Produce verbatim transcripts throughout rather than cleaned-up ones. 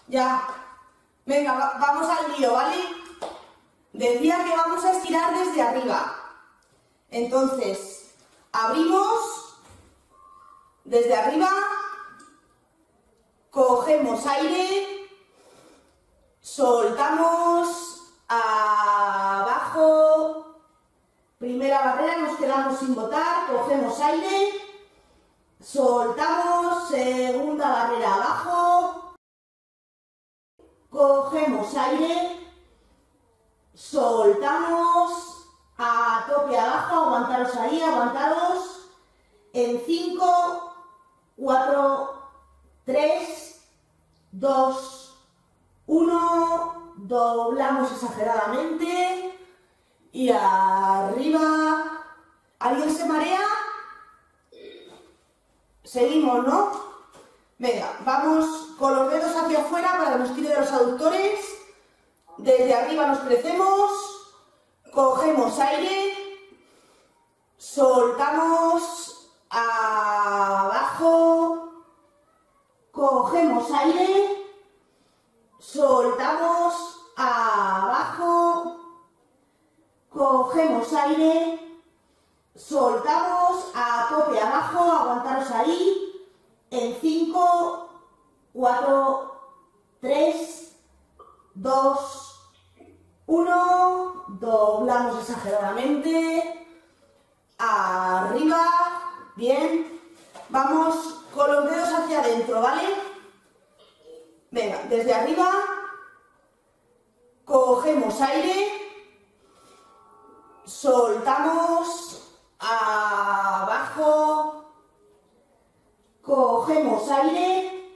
Ya. Venga, va, vamos al lío, ¿vale? Decía que vamos a estirar desde arriba. Entonces, abrimos desde arriba, cogemos aire, soltamos abajo, primera barrera, nos quedamos sin botar, cogemos aire, soltamos, segunda barrera abajo, cogemos aire, soltamos, a tope abajo, aguantaros ahí, aguantaros, en cinco, cuatro, tres, dos, uno, doblamos exageradamente y arriba. ¿Alguien se marea? Seguimos, ¿no? Venga, vamos con los dedos hacia afuera para que nos tire de los aductores. Desde arriba nos crecemos, cogemos aire, soltamos abajo, cogemos aire, soltamos abajo, cogemos aire, soltamos a tope abajo, aguantaros ahí, en cinco, cuatro, tres, dos, uno, doblamos exageradamente, arriba, bien, vamos con los dedos hacia adentro, ¿vale? Venga, desde arriba, cogemos aire, soltamos abajo, cogemos aire,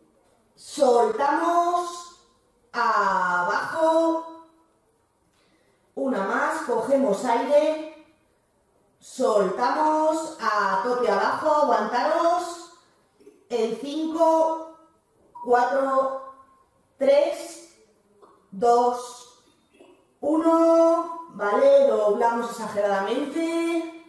soltamos abajo, una más, cogemos aire, soltamos a tope abajo, aguantaros, en cinco, cuatro, tres, dos, uno, vale, doblamos exageradamente,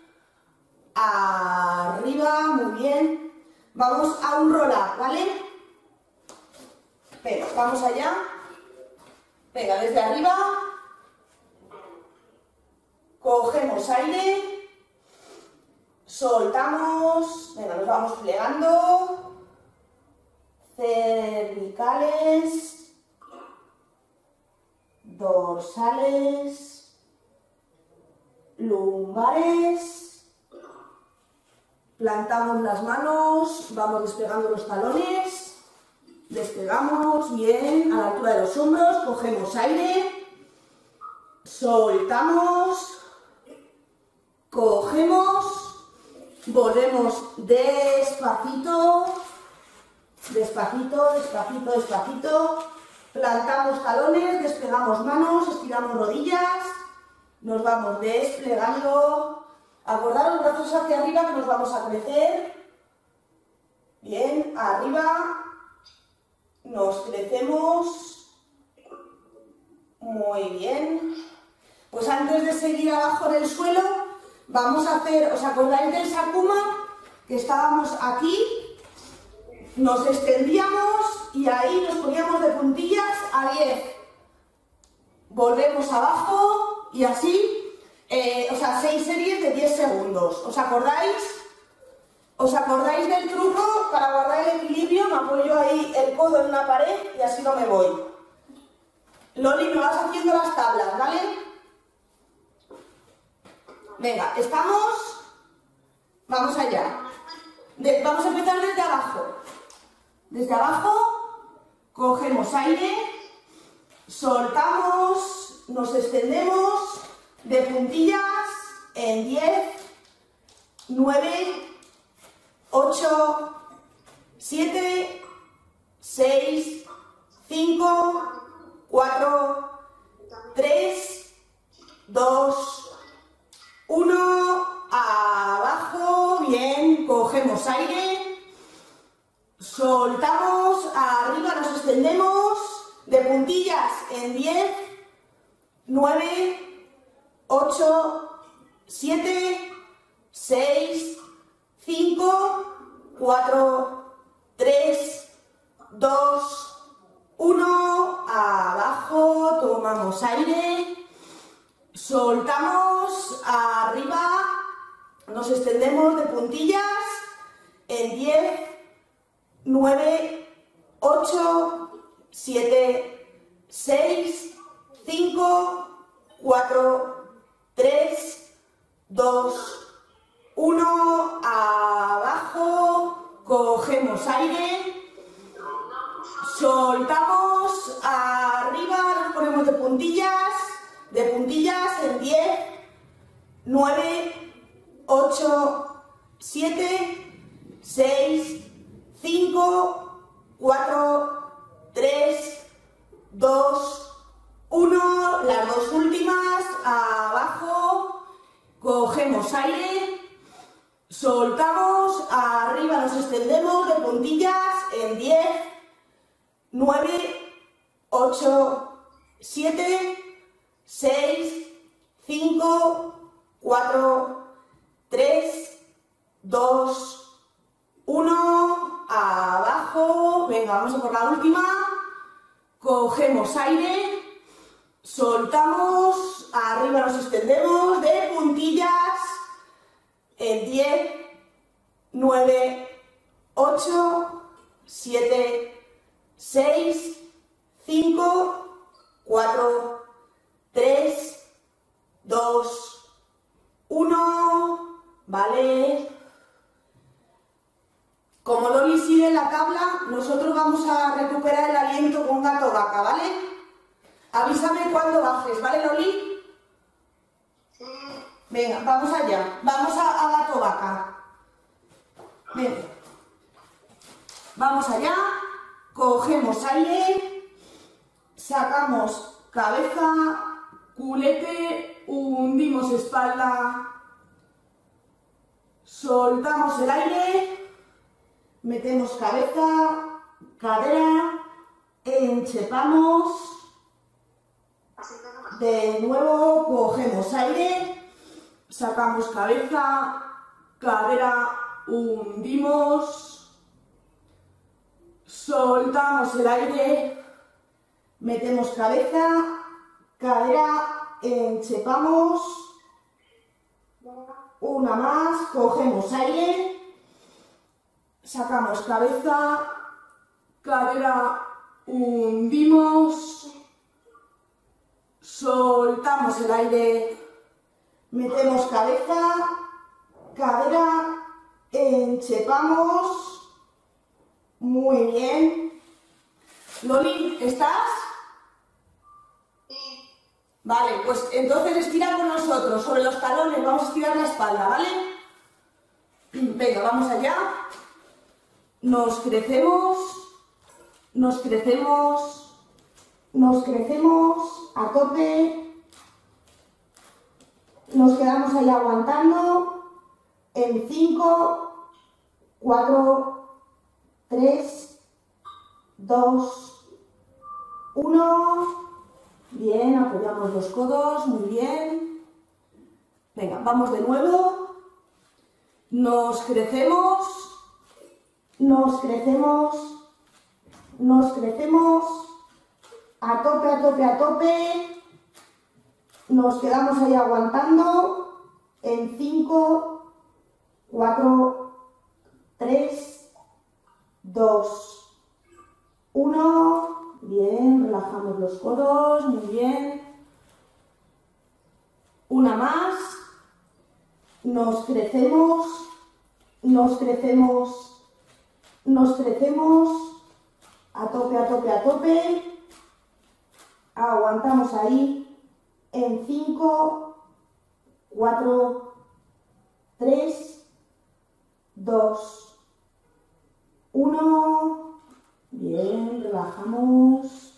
arriba, muy bien, vamos a un roll-up, ¿vale? Venga, vamos allá. Venga, desde arriba, cogemos aire, soltamos, venga, nos vamos plegando, cervicales, dorsales, lumbares, plantamos las manos, vamos despegando los talones. Despegamos bien a la altura de los hombros, cogemos aire, soltamos, cogemos, volvemos despacito, despacito, despacito, despacito, plantamos talones, despegamos manos, estiramos rodillas, nos vamos desplegando, acordaros los brazos hacia arriba que nos vamos a crecer, bien, arriba. Nos crecemos, muy bien. Pues antes de seguir abajo en el suelo, vamos a hacer, ¿os acordáis del Sakuma? Que estábamos aquí, nos extendíamos y ahí nos poníamos de puntillas a diez. Volvemos abajo y así, eh, o sea, seis series de diez segundos. ¿Os acordáis? ¿Os acordáis del truco? Para guardar el equilibrio me apoyo ahí el codo en una pared y así no me voy. Loli, me vas haciendo las tablas, ¿vale? Venga, ¿estamos? Vamos allá. De, vamos a empezar desde abajo. Desde abajo, cogemos aire, soltamos, nos extendemos de puntillas en diez, nueve, ocho, siete, seis, cinco, cuatro, tres, dos, uno, abajo, bien, cogemos aire, soltamos, arriba nos extendemos, de puntillas en diez, nueve, ocho, siete, seis, cinco, cuatro, tres, dos, uno. tomamos aire, soltamos arriba, nos extendemos de puntillas en diez, nueve, ocho, siete, seis, cinco, cuatro, tres, dos, uno, abajo, cogemos aire, soltamos arriba, nos ponemos de puntillas, de puntillas en diez, nueve, ocho, siete, seis, cinco, cuatro, tres, dos, uno, las dos últimas, abajo, cogemos aire, soltamos, arriba nos extendemos de puntillas en diez, nueve, ocho, siete, seis, cinco, cuatro, tres, dos, uno, abajo, venga, vamos a por la última, cogemos aire, soltamos, arriba nos extendemos de puntillas en diez, nueve, ocho, siete, seis, cinco, cuatro, tres, dos, uno, ¿vale? Como Loli sigue en la tabla, nosotros vamos a recuperar el aliento con gato vaca, ¿vale? Avísame cuando bajes, ¿vale, Loli? Sí. Venga, vamos allá. Vamos a, a gato vaca. Venga. Vamos allá. Cogemos aire. Sacamos cabeza, culete, hundimos espalda. Soltamos el aire. Metemos cabeza, cadera. Enchepamos. De nuevo cogemos aire, sacamos cabeza, cadera, hundimos, soltamos el aire, metemos cabeza, cadera, enchepamos, una más, cogemos aire, sacamos cabeza, cadera, hundimos, soltamos el aire, metemos cabeza, cadera, enchepamos, muy bien. Loli, ¿estás? Sí. Vale, pues entonces estira con nosotros, sobre los talones, vamos a estirar la espalda, ¿vale? Venga, vamos allá. Nos crecemos, nos crecemos, nos crecemos a tope, nos quedamos ahí aguantando en cinco, cuatro, tres, dos, uno, bien, apoyamos los codos, muy bien, venga, vamos de nuevo, nos crecemos, nos crecemos, nos crecemos, a tope, a tope, a tope, nos quedamos ahí aguantando en cinco, cuatro, tres, dos, uno, bien, relajamos los codos, muy bien, una más, nos crecemos, nos crecemos, nos crecemos, a tope, a tope, a tope, aguantamos ahí en cinco, cuatro, tres, dos, uno, bien, relajamos.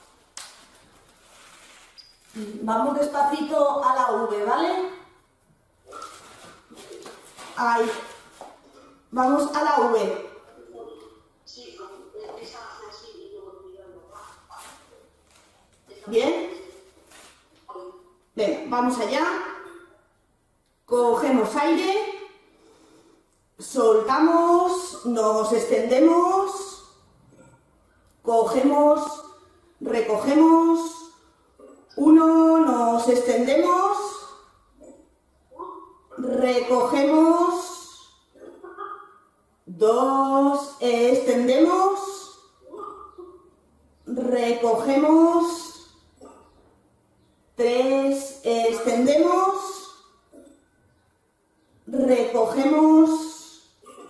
Vamos despacito a la V, ¿vale? Ahí. Vamos a la V. ¿Bien? Venga, vamos allá. Cogemos aire. Soltamos. Nos extendemos. Cogemos. Recogemos. Uno, nos extendemos, recogemos, dos, extendemos, recogemos, tres, extendemos, recogemos,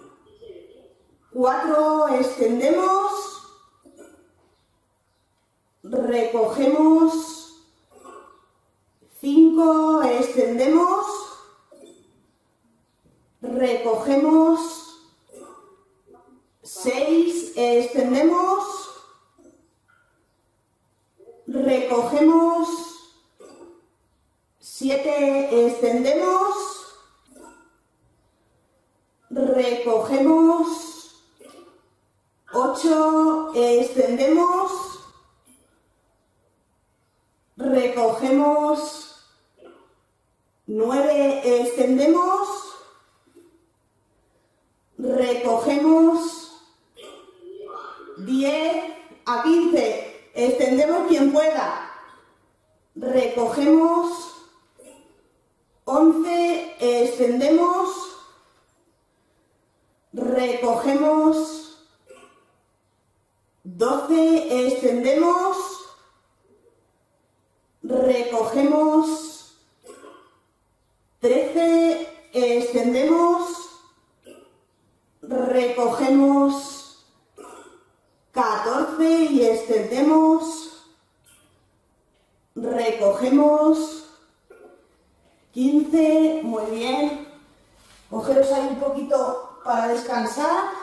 cuatro, extendemos, recogemos, cinco, extendemos, recogemos, seis, extendemos, recogemos, siete, extendemos, recogemos, ocho, extendemos, recogemos, nueve, extendemos, recogemos, diez a quince, extendemos quien pueda, recogemos, once, extendemos, recogemos, doce, extendemos, recogemos, trece, extendemos, recogemos, catorce y extendemos, recogemos, quince, muy bien, cogeros ahí un poquito para descansar.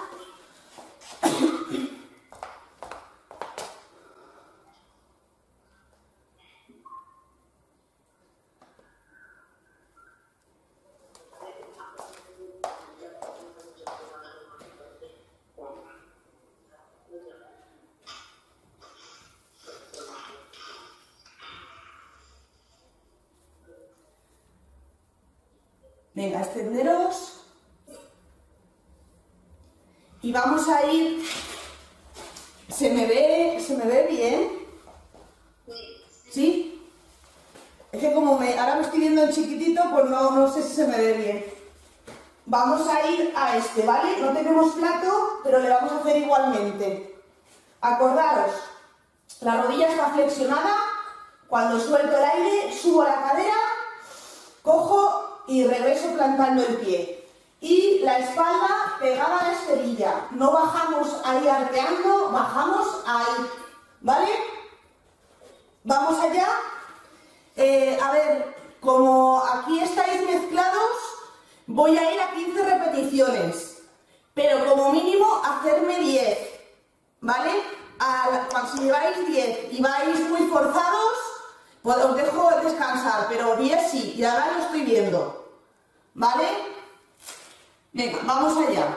Venga, extenderos y vamos a ir. ¿Se me ve, se me ve bien? ¿Sí? Es que como me, ahora me estoy viendo en chiquitito, pues no, no sé si se me ve bien. Vamos a ir a este, ¿vale? No tenemos plato, pero le vamos a hacer igualmente. Acordaros, la rodilla está flexionada. Cuando suelto el aire, subo la cadera, cojo y regreso plantando el pie. Y la espalda pegada a la esterilla. No bajamos ahí arqueando, bajamos ahí. ¿Vale? Vamos allá. Eh, a ver, como aquí estáis mezclados, voy a ir a quince repeticiones. Pero como mínimo hacerme diez. ¿Vale? A, si lleváis diez y vais muy forzados, pues os dejo descansar, pero diez sí, y ahora lo estoy viendo. ¿Vale? Venga, vamos allá.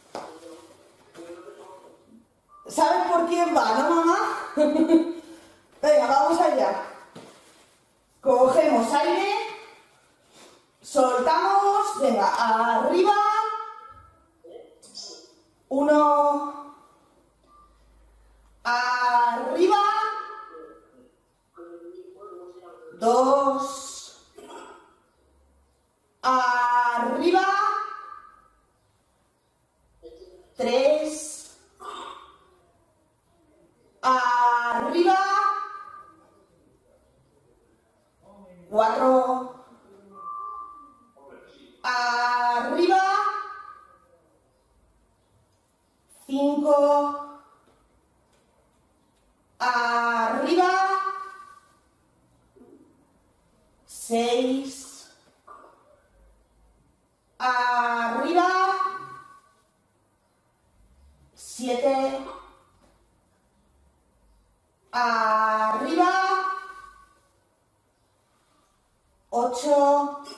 ¿Sabes por quién va, no, mamá? Venga, vamos allá. Cogemos aire, soltamos, venga, arriba. Uno. Arriba. Dos, arriba, tres, arriba, cuatro, arriba, cinco, arriba, seis, arriba, siete, arriba, ocho,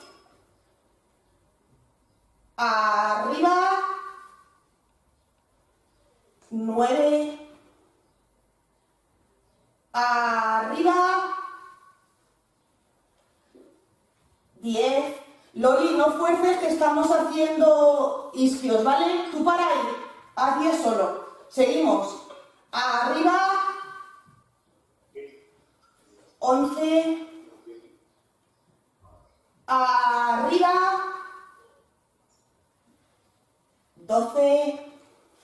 arriba, nueve, arriba, diez. Loli, no fuerces que estamos haciendo isquios, ¿vale? Tú para ahí, haz diez solo. Seguimos. Arriba, once, arriba, doce,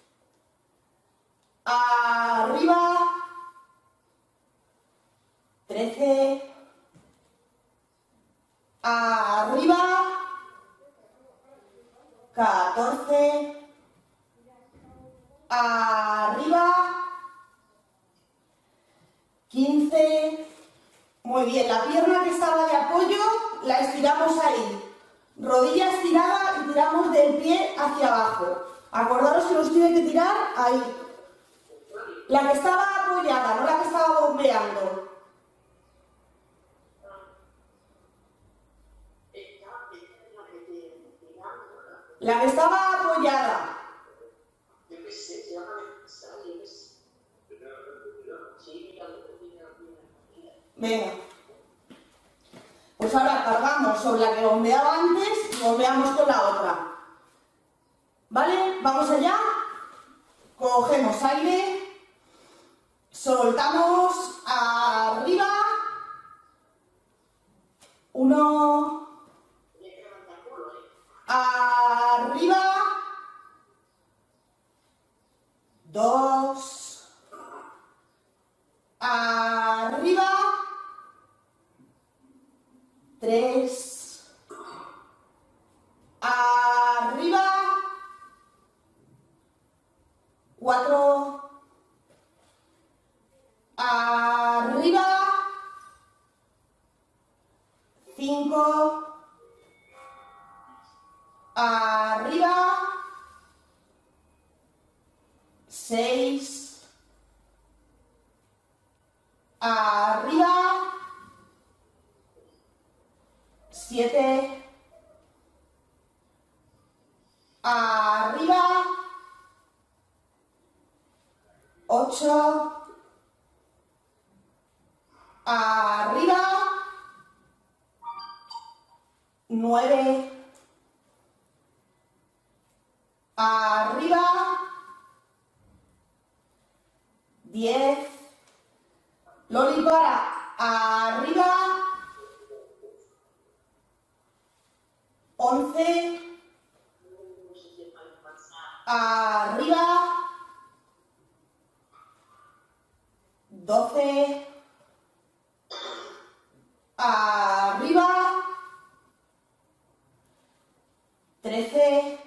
arriba, trece, arriba, catorce, arriba, quince, muy bien, la pierna que estaba de apoyo la estiramos ahí, rodilla estirada y tiramos del pie hacia abajo. Acordaros que nos tiene que tirar ahí. La que estaba apoyada, no la que estaba bombeando. La que estaba apoyada. Venga. Pues ahora cargamos sobre la que bombeaba antes y bombeamos con la otra. ¿Vale? Vamos allá. Cogemos aire. Soltamos arriba. Uno. Arriba. Dos. Arriba. Tres. Arriba. Cuatro. Arriba. Cinco. Arriba. Seis. Arriba. Siete. Arriba. Ocho. Arriba. Nueve. Arriba. Diez. Loli para. Arriba. Once. Arriba. Doce. Arriba. Trece.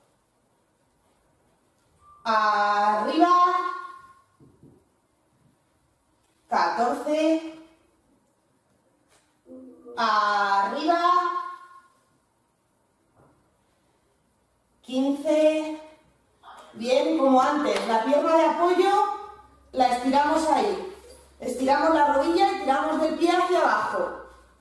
Arriba. Catorce. Arriba. Quince. Bien, como antes, la pierna de apoyo la estiramos ahí. Estiramos la rodilla y tiramos del pie hacia abajo.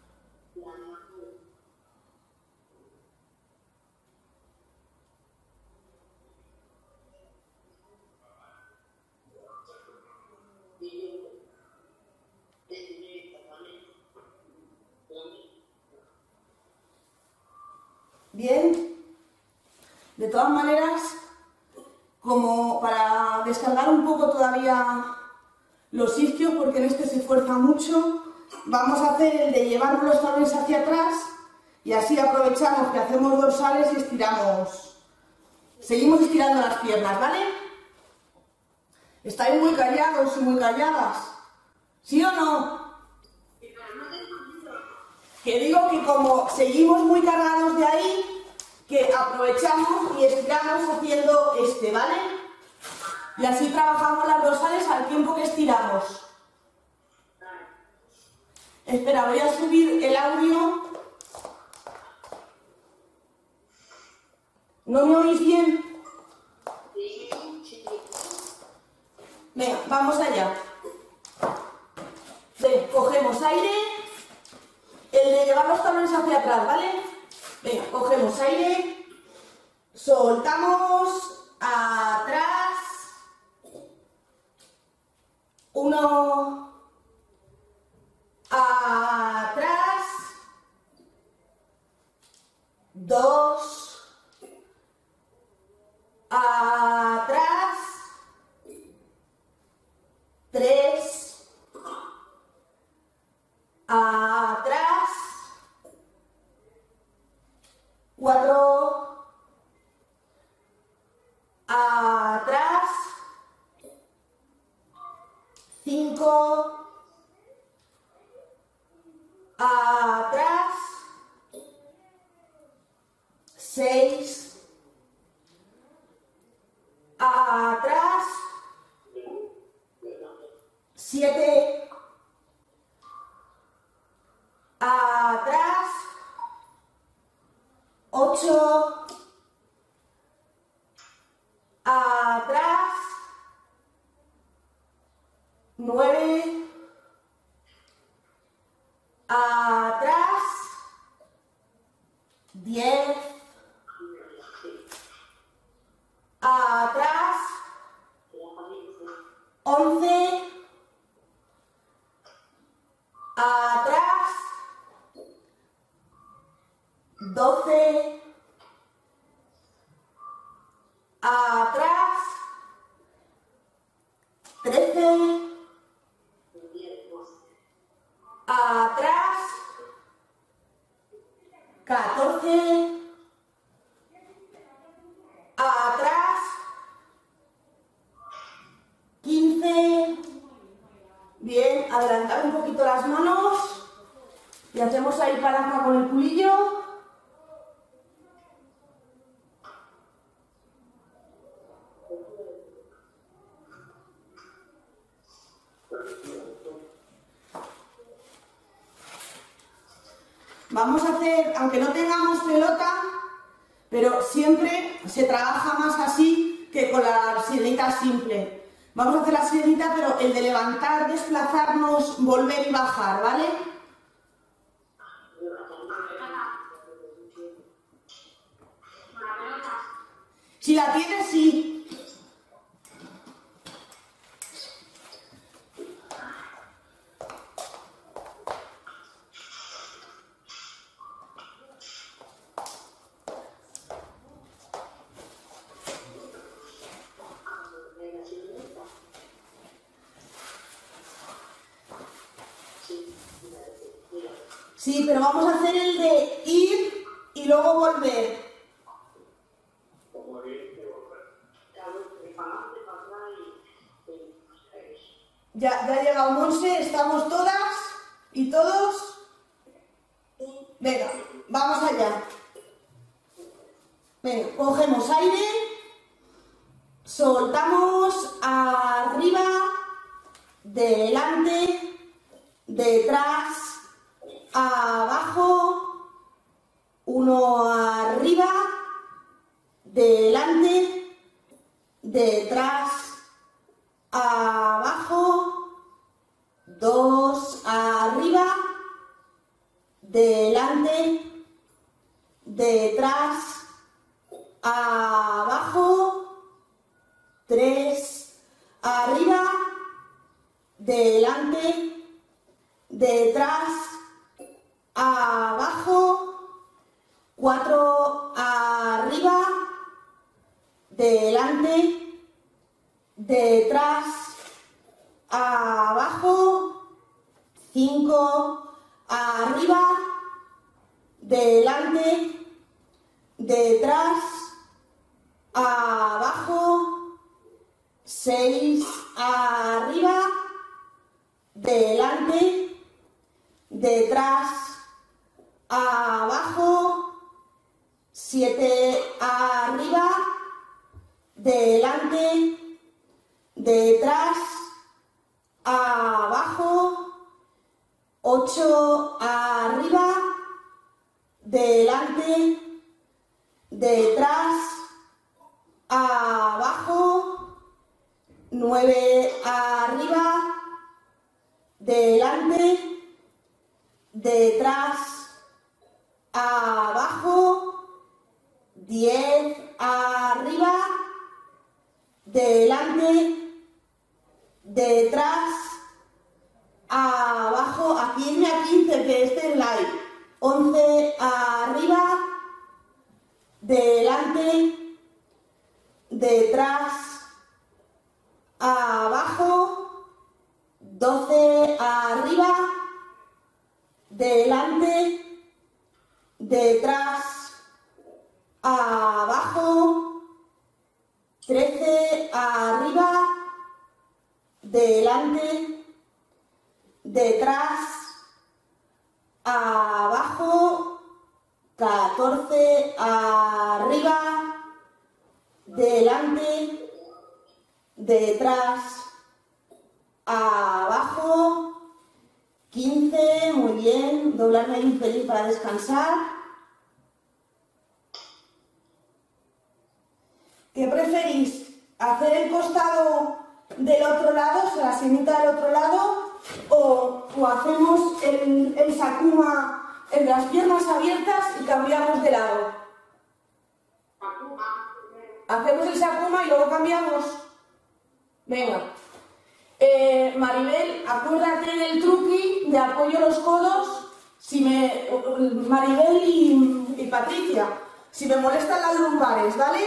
Bien. De todas maneras, como para descargar un poco todavía los isquios, porque en este se esfuerza mucho, vamos a hacer el de llevar los talones hacia atrás y así aprovechamos que hacemos dorsales y estiramos. Seguimos estirando las piernas, ¿vale? Estáis muy callados y muy calladas. ¿Sí o no? Que digo que como seguimos muy cargados de ahí, que aprovechamos y estiramos haciendo este, ¿vale? Y así trabajamos las dorsales al tiempo que estiramos. Espera, voy a subir el audio. ¿No me oís bien? Venga, vamos allá. Ven, cogemos aire. El de llevar los talones hacia atrás, ¿vale? Venga, cogemos aire. Soltamos. Atrás. Uno. Atrás. Dos. Atrás. Tres. cinco, atrás, seis, atrás, siete, atrás, ocho, atrás, nueve, atrás, diez, atrás, once, atrás, doce, atrás, trece, atrás, catorce, atrás, quince, bien, adelantar un poquito las manos y hacemos ahí palanca con el culillo. Vamos a hacer, aunque no tengamos pelota, pero siempre se trabaja más así que con la sirenita simple. Vamos a hacer la sirenita, pero el de levantar, desplazarnos, volver y bajar, ¿vale? Si la tienes, sí. Sí, pero vamos a hacer el de ir y luego volver. Ya, ya ha llegado Monse, estamos todas y todos. Venga, vamos allá. Venga, cogemos aire, soltamos arriba, delante, detrás, abajo, uno arriba, delante, detrás, abajo, dos arriba, delante, detrás, abajo, tres arriba, delante, detrás, abajo, cuatro arriba, delante, detrás, abajo, cinco arriba, delante, detrás, abajo, seis arriba, delante, detrás, abajo, siete arriba, delante, detrás, abajo, ocho arriba, delante, detrás, abajo, nueve arriba, delante, detrás, abajo, diez arriba, delante, detrás, abajo, aquí irme a quince que esté en live, once arriba, delante, detrás, abajo, doce arriba, delante, detrás, abajo, trece arriba, delante, detrás, abajo, catorce, arriba, delante, detrás, abajo, quince, muy bien, doblarme ahí un pelín para descansar. ¿Qué preferís? ¿Hacer el costado del otro lado, o sea, la sienita del otro lado, o, o hacemos el, el sakuma en las piernas abiertas y cambiamos de lado? Hacemos el sakuma y luego cambiamos. Venga. Eh, Maribel, acuérdate del truqui de apoyo los codos. Si me, Maribel y, y Patricia, si me molestan las lumbares, ¿vale?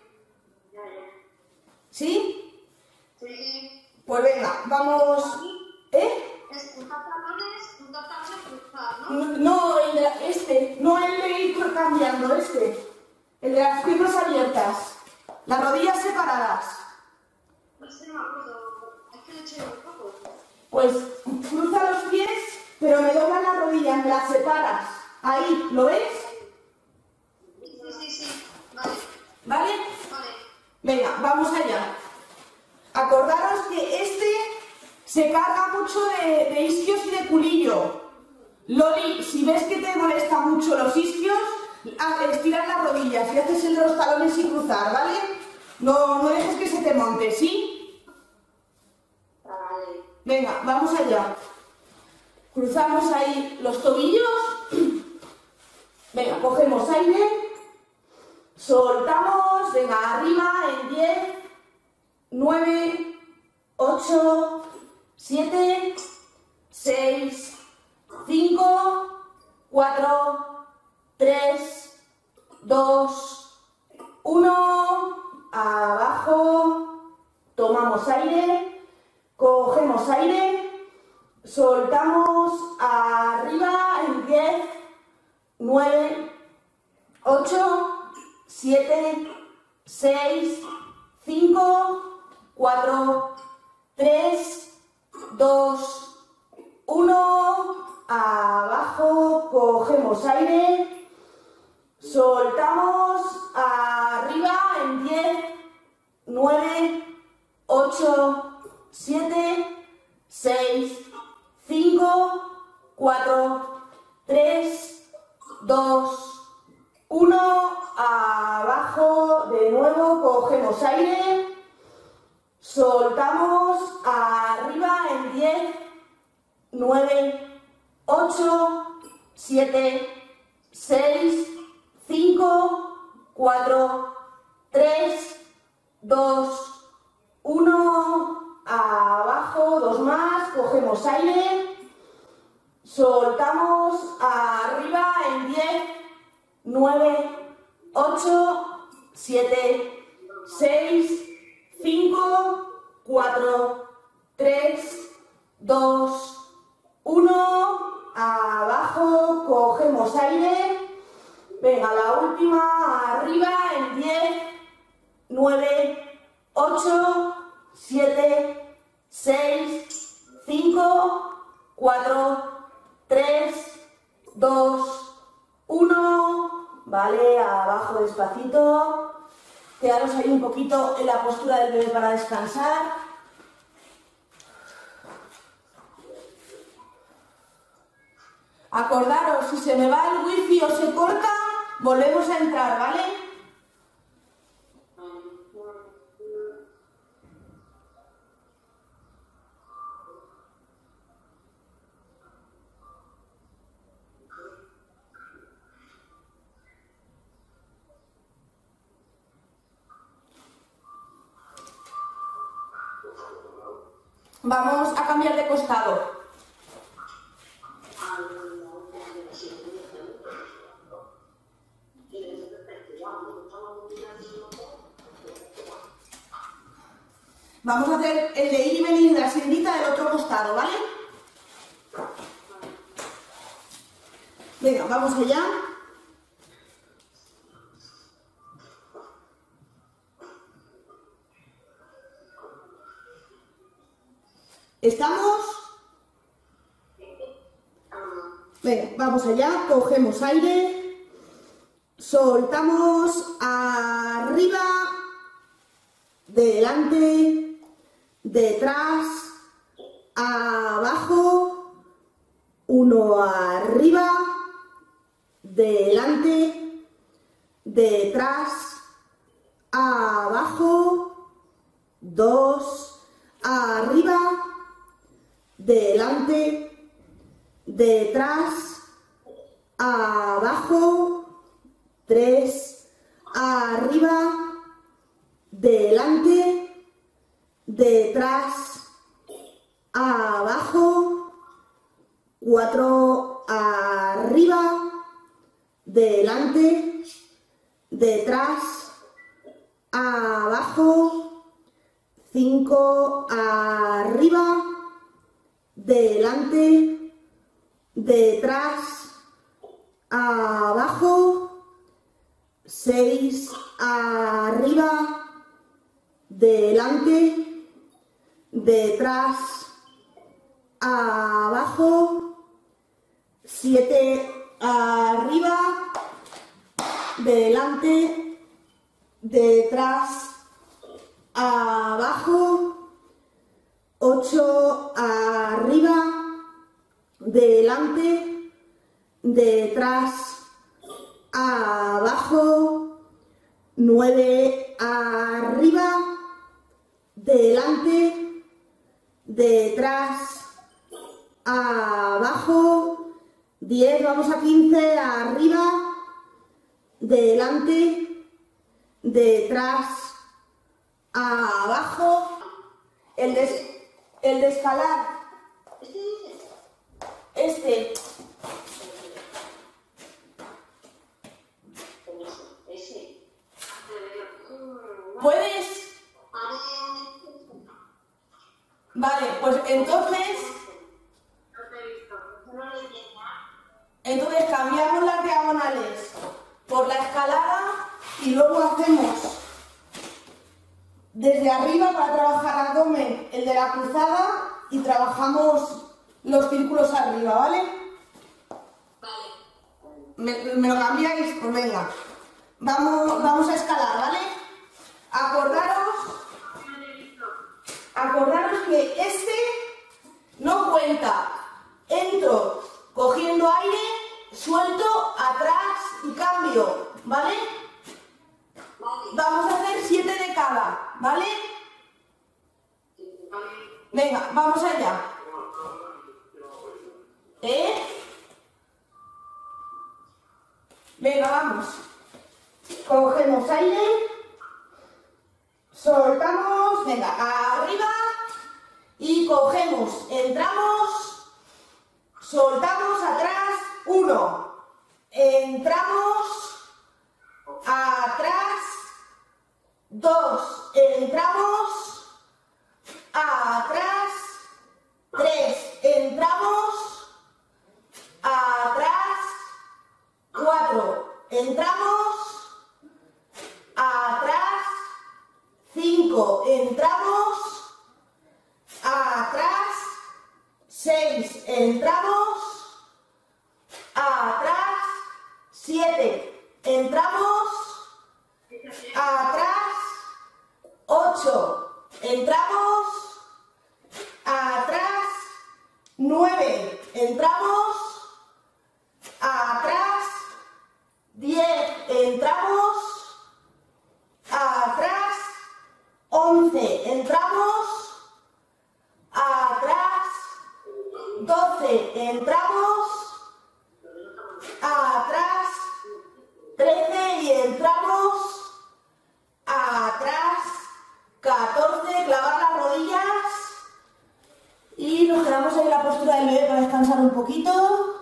¿Sí? Sí. Pues venga, vamos. ¿Eh? Es un talones, un talones cruzar, ¿no? No, no, el de este, no el de ir cambiando, este. El de las piernas abiertas. Las rodillas separadas. No sé, no me acuerdo. Es que le eché un poco. Pues cruza los pies, pero me doblan las rodillas, me las separas. Ahí, ¿lo ves? Sí, sí, sí. Vale. ¿Vale? Vale. Venga, vamos allá. Acordaros que este se carga mucho de, de isquios y de culillo. Loli, si ves que te molesta mucho los isquios, estiras las rodillas y haces el de los talones y cruzar, ¿vale? No, no dejes que se te monte, ¿sí? Vale. Venga, vamos allá. Cruzamos ahí los tobillos. Venga, cogemos aire. Soltamos. Venga, arriba en diez, nueve, ocho, siete, seis, cinco, cuatro, tres, dos, uno. Abajo. Tomamos aire. Cogemos aire. Soltamos. Arriba en diez, nueve, ocho, siete, seis, cinco, cuatro, tres, dos, uno. Abajo. Cogemos aire. Soltamos. Arriba en diez, nueve, ocho, siete, seis, cinco, cuatro, tres, dos, uno. Abajo. De nuevo cogemos aire. Soltamos. Arriba en diez, nueve, ocho, siete, seis, cinco, cuatro, tres, dos, uno. Abajo. Dos más. Cogemos aire. Soltamos. Arriba en diez, nueve, ocho, siete, seis, cinco, cuatro, tres, dos, uno. Abajo. Cogemos aire. Venga, la última. Arriba en diez, nueve, ocho, siete, seis, cinco, cuatro, tres, dos, uno. Vale, abajo despacito. Quedaros ahí un poquito en la postura del bebé para descansar. Acordaros, si se me va el wifi o se corta, volvemos a entrar, ¿vale? Vamos a cambiar de costado. Vamos a hacer el de ir y venir de la sirenita del otro costado, ¿vale? Venga, vamos allá. ¿Estamos? Venga, vamos allá, cogemos aire, soltamos arriba, delante, detrás, abajo, uno arriba, delante, detrás, abajo, dos, arriba, delante, detrás, abajo, tres, arriba, delante, detrás, abajo, cuatro, arriba, delante, detrás, abajo, cinco, arriba, delante, detrás, abajo, seis, arriba, delante, detrás, abajo, siete, arriba, delante, detrás, abajo, ocho, arriba, delante, detrás, abajo, nueve, arriba, delante, detrás, abajo, diez, vamos a quince, arriba, delante, detrás, abajo, el de, el de escalar. Este. ¿Puedes? Vale, pues entonces... Entonces cambiamos las diagonales por la escalada y luego hacemos desde arriba para trabajar abdomen el de la cruzada y trabajamos los círculos arriba, ¿vale? Vale. ¿Me, me lo cambiáis? Pues venga. Vamos, vamos a escalar, ¿vale? Acordaros, acordaros que este no cuenta. Entro cogiendo aire, suelto, atrás y cambio, ¿vale? Vale. Vamos a hacer siete de cada, ¿vale? Venga, vamos allá. ¿Eh? Venga, vamos. Cogemos aire, soltamos, venga, arriba y cogemos, entramos, soltamos atrás, uno, entramos, atrás, dos, entramos, atrás, tres, entramos, atrás, cuatro, entramos, atrás, cinco, entramos, atrás, seis, entramos, atrás, siete, entramos, atrás, ocho, entramos, atrás, nueve, entramos, atrás, diez, entramos, atrás, once, entramos, atrás, doce, entramos, atrás, trece y entramos, atrás, catorce, clavar las rodillas y nos quedamos en la postura del bebé para descansar un poquito.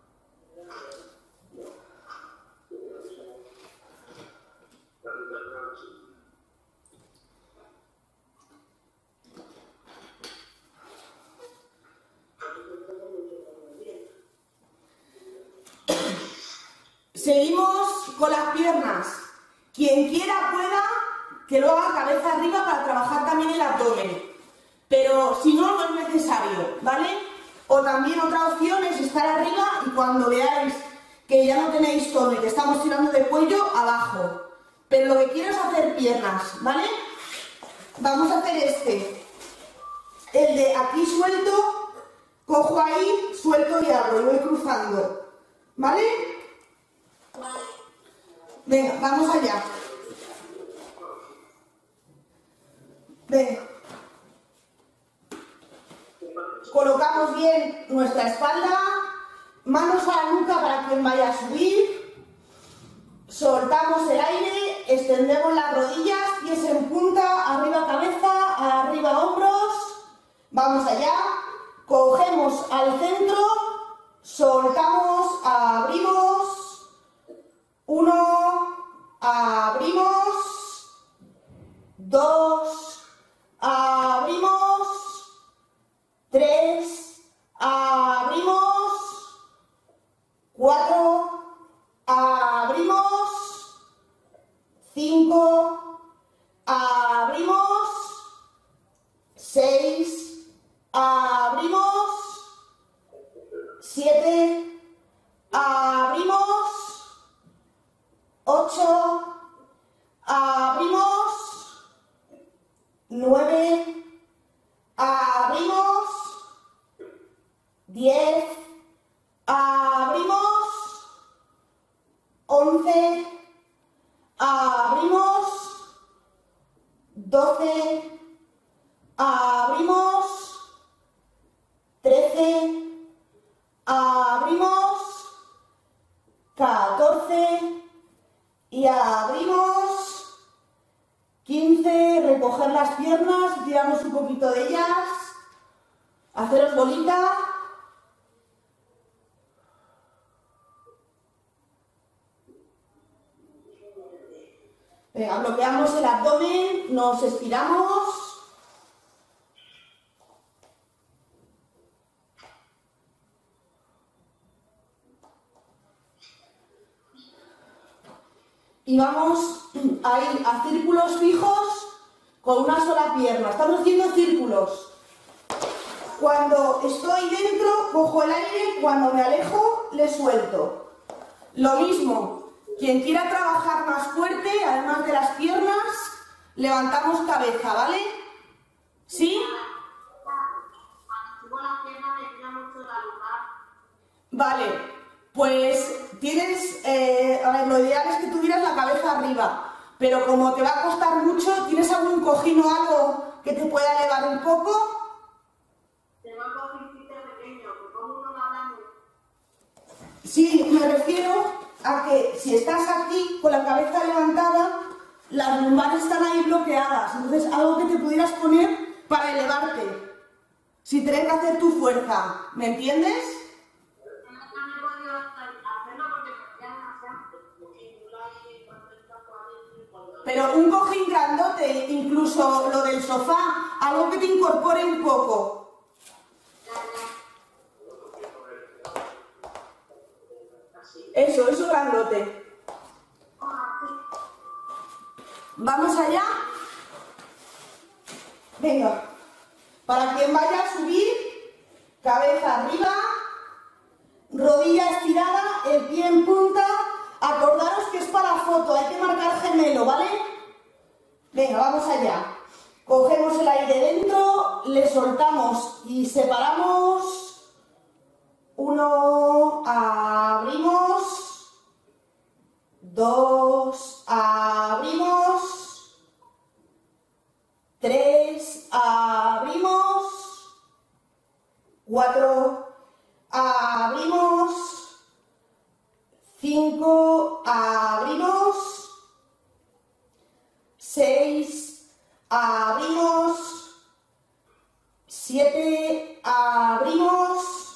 Seguimos con las piernas. Quien quiera pueda que lo haga cabeza arriba para trabajar también el abdomen. Pero si no, no es necesario, ¿vale? O también otra opción es estar arriba y cuando veáis que ya no tenéis tono y que estamos tirando de cuello, abajo. Pero lo que quiero es hacer piernas, ¿vale? Vamos a hacer este. El de aquí suelto, cojo ahí, suelto y abro y voy cruzando. ¿Vale? Venga, vamos allá. Venga. Colocamos bien nuestra espalda, manos a la nuca para quien vaya a subir, soltamos el aire, extendemos las rodillas, pies en punta, arriba cabeza, arriba hombros, vamos allá, cogemos al centro, soltamos, abrimos, uno, abrimos, dos, abrimos, tres, abrimos, cuatro, abrimos, cinco, abrimos, seis, abrimos, siete, abrimos, ocho, abrimos, nueve, abrimos, diez, abrimos, once, abrimos, doce, abrimos, trece, abrimos, catorce y abrimos, quince, recoger las piernas, tiramos un poquito de ellas, haceros bolita. Venga, bloqueamos el abdomen, nos estiramos. Y vamos a ir a círculos fijos con una sola pierna. Estamos haciendo círculos. Cuando estoy dentro, cojo el aire, cuando me alejo, le suelto. Lo mismo. Quien quiera trabajar más fuerte, además de las piernas, levantamos cabeza, ¿vale? ¿Sí? Vale, pues tienes, eh, a ver, lo ideal es que tuvieras la cabeza arriba, pero como te va a costar mucho, ¿tienes algún cojín o algo que te pueda elevar un poco? Tengo un cojincito pequeño, que como uno va hablando. Sí, me refiero a que si estás aquí con la cabeza levantada, las lumbares están ahí bloqueadas, entonces algo que te pudieras poner para elevarte, si tienes que hacer tu fuerza, ¿me entiendes? Pero un cojín grandote, incluso lo del sofá, algo que te incorpore un poco. Eso, eso grandote. ¿Vamos allá? Venga. Para quien vaya a subir, cabeza arriba, rodilla estirada, el pie en punta. Acordaros que es para foto, hay que marcar gemelo, ¿vale? Venga, vamos allá. Cogemos el aire dentro, le soltamos y separamos. Uno, abrimos. Dos, abrimos. Tres, abrimos. Cuatro, abrimos. Cinco, abrimos. Seis, abrimos. Siete, abrimos.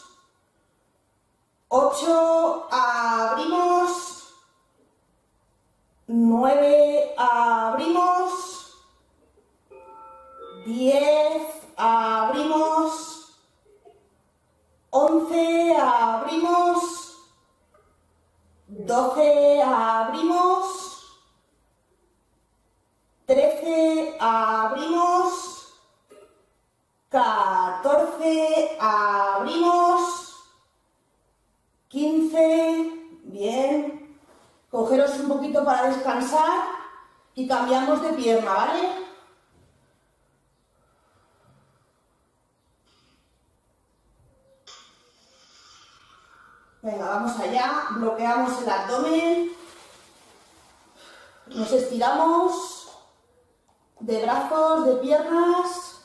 Ocho, abrimos. Nueve, abrimos. Diez, abrimos. Once, abrimos. doce, abrimos. trece, abrimos. catorce, abrimos. quince, bien. Cogeros un poquito para descansar y cambiamos de pierna, ¿vale? Venga, vamos allá, bloqueamos el abdomen, nos estiramos de brazos, de piernas.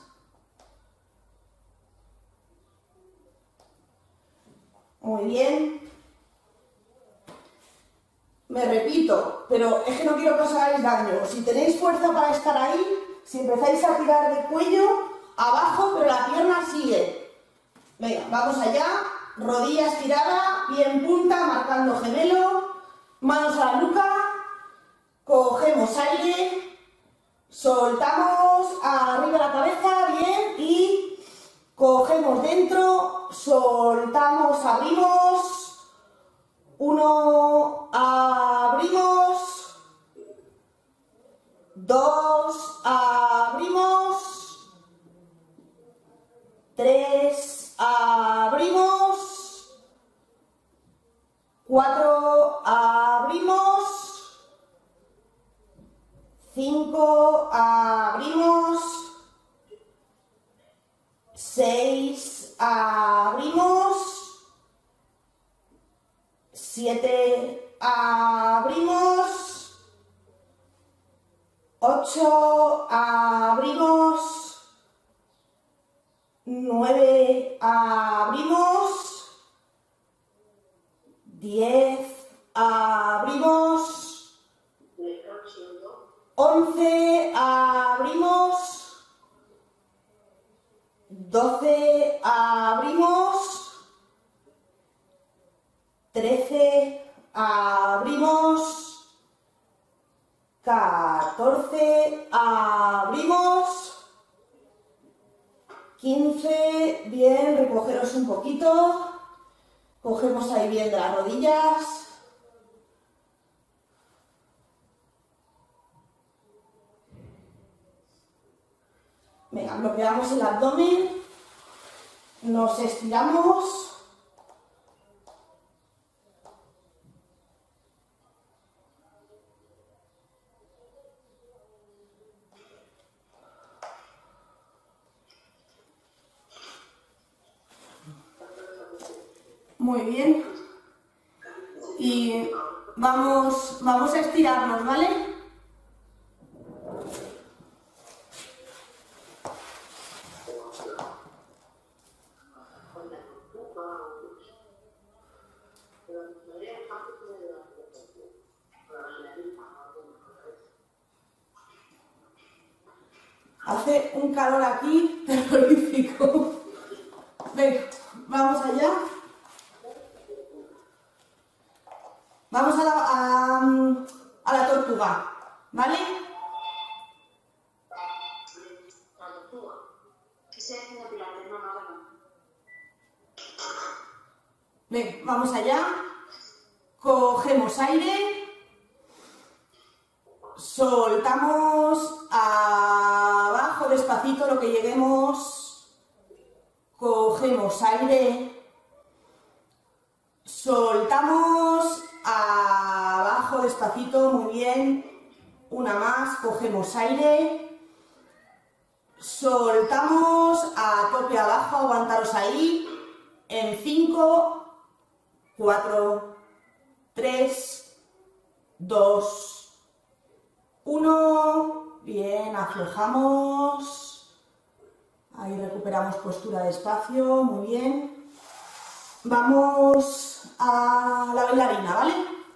Muy bien. Me repito, pero es que no quiero que os hagáis daño. Si tenéis fuerza para estar ahí, si empezáis a tirar de cuello, abajo, pero la pierna sigue. Venga, vamos allá. Rodilla estirada, pie en punta, marcando gemelo, manos a la nuca, cogemos aire, soltamos arriba la cabeza, bien, y cogemos dentro, soltamos, abrimos, uno, abrimos, dos, abrimos, tres, abrimos, cuatro, abrimos, cinco, abrimos, seis, abrimos, siete, abrimos, ocho, abrimos, nueve, abrimos, diez, abrimos, once, abrimos, doce, abrimos, trece, abrimos, catorce, abrimos, quince, bien, recogeros un poquito, cogemos ahí bien de las rodillas. Venga, bloqueamos el abdomen, nos estiramos. Muy bien. Y vamos, vamos a estirarnos, ¿vale? Hace un calor aquí terrorífico. Venga, vamos allá. Vamos a la, a, a la tortuga, ¿vale? La tortuga. Que se hace una pilates, no, no, no. Venga, vamos allá. Cogemos aire. Soltamos abajo despacito lo que lleguemos. Cogemos aire. Soltamos abajo despacito, muy bien. Una más, cogemos aire. Soltamos a tope abajo, aguantaros ahí. En cinco, cuatro, tres, dos, uno, bien, aflojamos, ahí recuperamos postura despacio, muy bien. Vamos a la bailarina, ¿vale?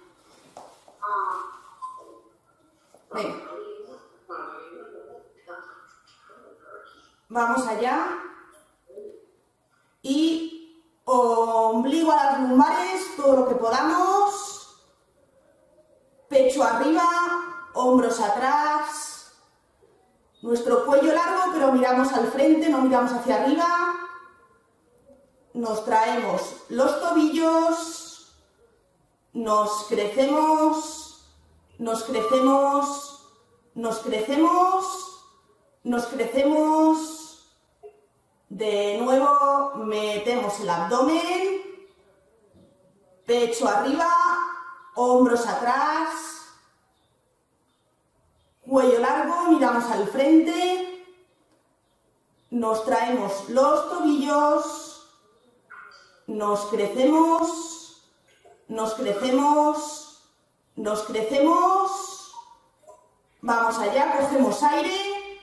Venga. Vamos allá. Y ombligo a las lumbares, todo lo que podamos. Pecho arriba. Hombros atrás, nuestro cuello largo, pero miramos al frente, no miramos hacia arriba. Nos traemos los tobillos, nos crecemos, nos crecemos, nos crecemos, nos crecemos. De nuevo metemos el abdomen, pecho arriba, hombros atrás, cuello largo, miramos al frente, nos traemos los tobillos, nos crecemos, nos crecemos, nos crecemos, vamos allá, cogemos aire,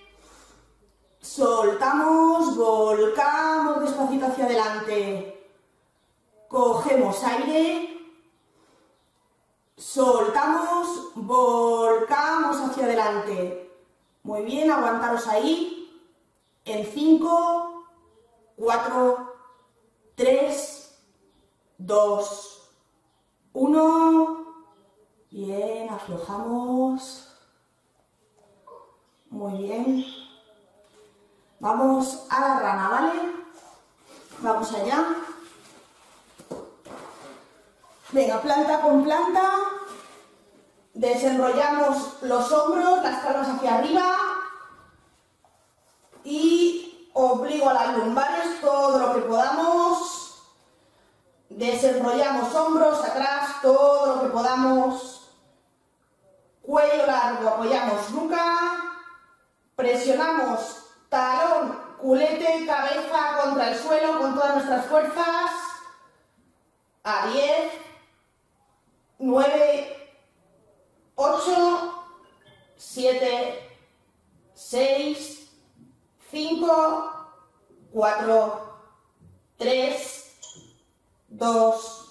soltamos, volcamos despacito hacia adelante, cogemos aire, soltamos, volcamos hacia adelante. Muy bien, aguantaros ahí. En cinco, cuatro, tres, dos, uno. Bien, aflojamos. Muy bien. Vamos a la rana, ¿vale? Vamos allá. Venga, planta con planta. Desenrollamos los hombros, las palmas hacia arriba. Y obligo a las lumbares todo lo que podamos. Desenrollamos hombros atrás, todo lo que podamos. Cuello largo, apoyamos nuca. Presionamos talón, culete, cabeza contra el suelo con todas nuestras fuerzas. A diez, nueve, ocho, siete, seis, cinco, cuatro, tres, dos,